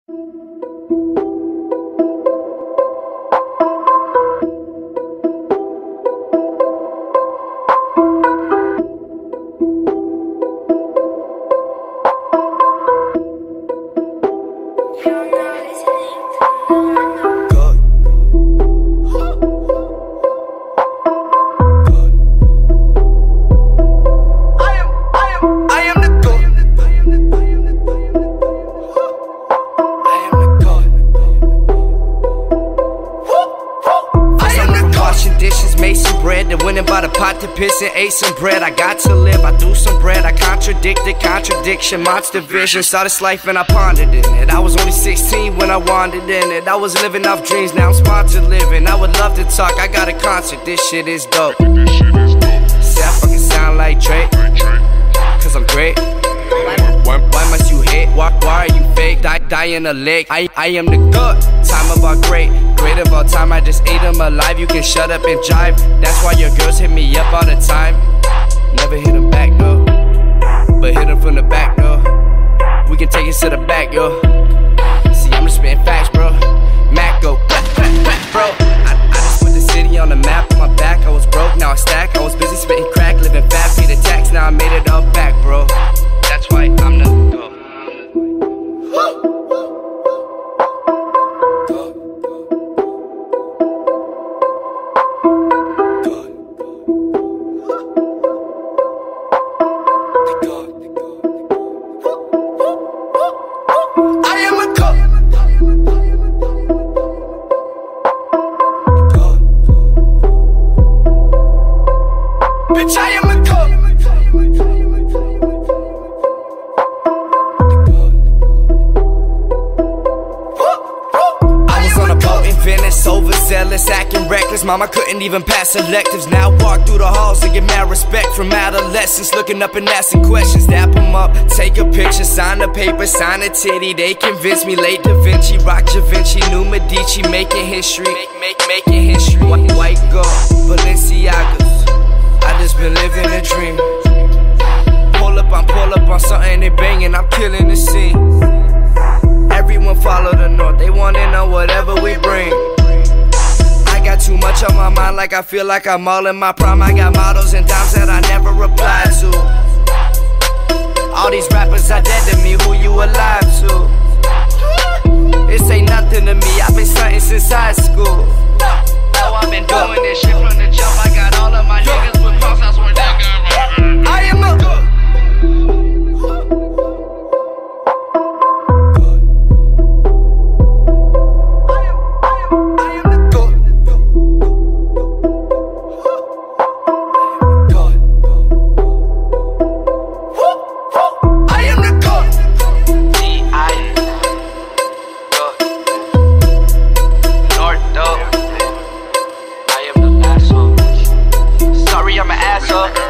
Then went and bought a pot to piss and ate some bread. I got to live, I threw some bread. I contradicted contradiction, monster vision. Saw this life and I pondered in it. I was only 16 when I wandered in it. I was living off dreams, now I'm sponsored living. I would love to talk, I got a concert. This shit is dope. Say I fucking sound like Drake, cause I'm great. Why must you hate? Why are you fake? Die in a lake. I am the good. Time of our great of all time. I just ate them alive. You can shut up and jive. That's why your girls hit me up all the time. Never hit them back though, but hit them from the back though. We can take it to the back, yo. See, I'm just spitting facts, bro. Mac go, bro. I just put the city on the map on my back. I was broke, now I stack. I was busy spitting crack, living fat, pay the tax. Now I made it all back, bro. That's why I'm the go. I am a god. Bitch, I am a god. Venice, overzealous, acting reckless. Mama couldn't even pass electives. Now walk through the halls and get mad respect from adolescents. Looking up and asking questions. Dap them up, take a picture, sign the paper, sign a titty. They convinced me late Da Vinci, rock Da Vinci, new Medici, making history. Making history. White gold, Balenciagas. I just been living a dream. Pull up on something they banging. I'm killing the scene. Everyone follow the north, they wanna know whatever we bring. I got too much on my mind, like I feel like I'm all in my prime. I got models and dimes that I never replied to. All these rappers are dead to me, who you alive to? This ain't nothing to me, I've been stunting since high school. Oh, I've been doing this shit from the jump. I got all of my niggas with cross outs where they got. I am a good. I'm an asshole.